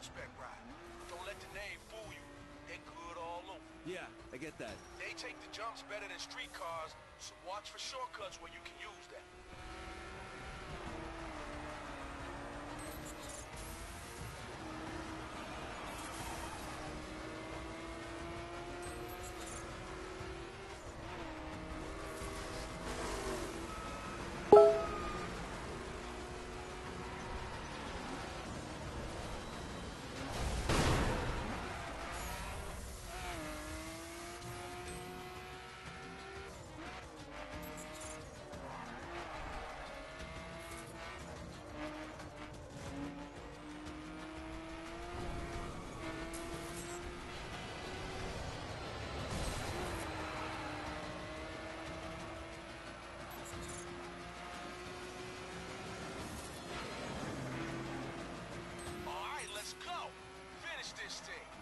spec ride. Don't let the name fool you. They're good all over. Yeah, I get that. They take the jumps better than street cars, so watch for shortcuts where you can use that. Let's go! Finish this thing!